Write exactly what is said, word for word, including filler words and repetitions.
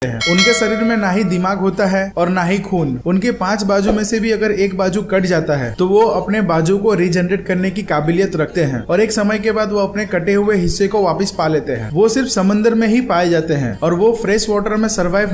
हैं। उनके शरीर में ना ही दिमाग होता है और ना ही खून। उनके पांच बाजू में से भी अगर एक बाजू कट जाता है तो वो अपने बाजू को रीजनरेट करने की काबिलियत रखते हैं और एक समय के बाद वो अपने कटे हुए हिस्से को वापस पा लेते हैं। वो सिर्फ समंदर में ही पाए जाते हैं और वो फ्रेश वाटर में सर्वाइव